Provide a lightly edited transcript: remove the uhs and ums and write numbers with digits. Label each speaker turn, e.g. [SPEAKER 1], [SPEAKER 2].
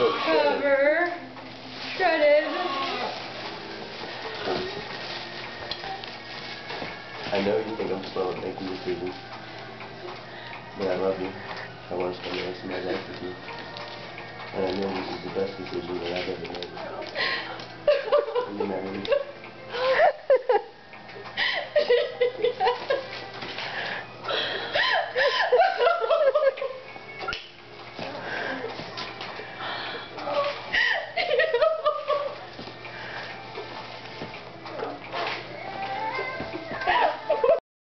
[SPEAKER 1] Cover. Shredded.
[SPEAKER 2] I know you think I'm slow at making decisions, but I love you. I want to spend the rest of my life with you. And I know this is the best decision that I've ever made. Will you marry me?